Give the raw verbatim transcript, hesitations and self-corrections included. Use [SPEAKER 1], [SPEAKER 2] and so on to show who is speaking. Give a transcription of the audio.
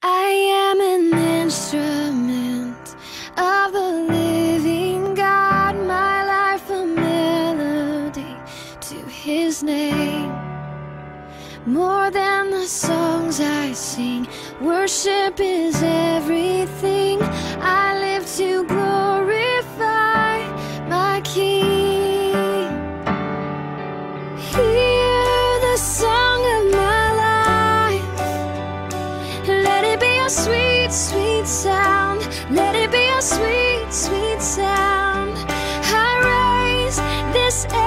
[SPEAKER 1] I am an instrument of the living God, my life a melody to His name. More than the songs I sing, worship is everything. I live to glorify my King. Hear the song of my life. Let it be a sweet, sweet sound. Let it be a sweet, sweet sound. I raise this